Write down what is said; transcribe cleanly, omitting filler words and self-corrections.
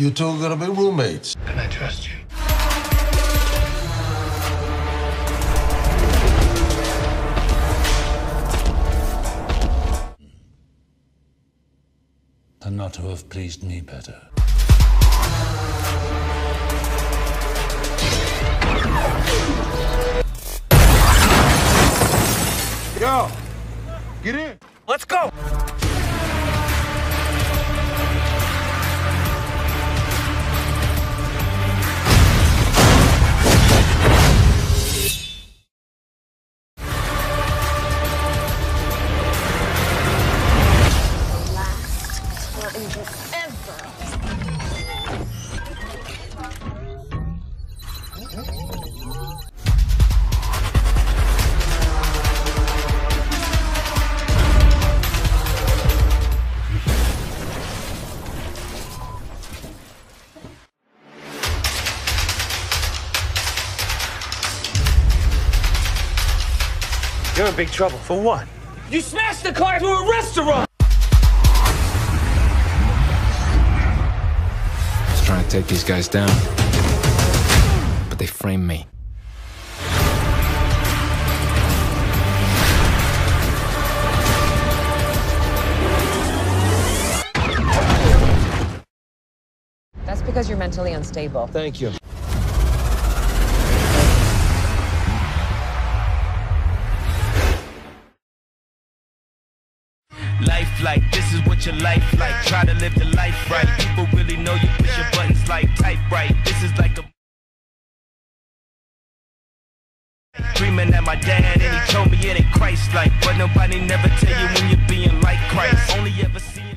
You two are gonna be roommates. Can I trust you? Than not to have pleased me better. Yo, get in. Let's go! You're in big trouble. For what? You smashed the car to a restaurant! I was trying to take these guys down, but they framed me. That's because you're mentally unstable. Thank you. Life like, this is what your life like. Try to live the life right. People really know you push your buttons like type right. This is like a dreaming at my dad and he told me it ain't Christ-like. But nobody never tell you when you're being like Christ. Only ever see